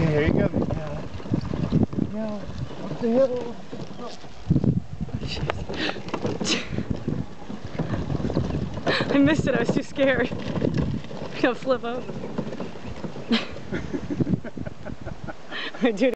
here you go. Now, up the hill. I missed it, I was too scared. I'm gonna flip over. Dude.